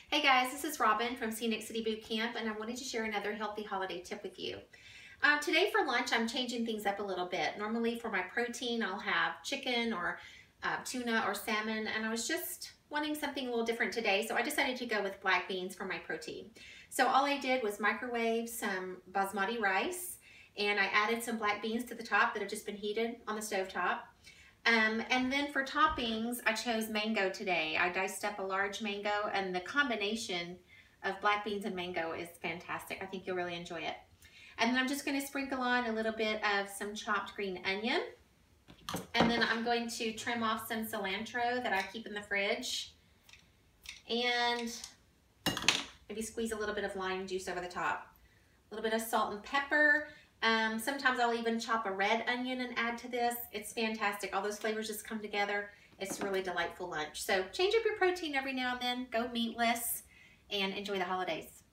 Hey guys, this is Robin from Scenic City Boot Camp, and I wanted to share another healthy holiday tip with you. Today for lunch, I'm changing things up a little bit. Normally for my protein, I'll have chicken or tuna or salmon, and I was just wanting something a little different today, so I decided to go with black beans for my protein. So all I did was microwave some basmati rice, and I added some black beans to the top that have just been heated on the stove top. And then for toppings, I chose mango today. I diced up a large mango, and the combination of black beans and mango is fantastic. I think you'll really enjoy it. And then I'm just going to sprinkle on a little bit of some chopped green onion. And then I'm going to trim off some cilantro that I keep in the fridge. And maybe squeeze a little bit of lime juice over the top. A little bit of salt and pepper. Sometimes I'll even chop a red onion and add to this. It's fantastic. All those flavors just come together. It's a really delightful lunch. So change up your protein every now and then. Go meatless and enjoy the holidays.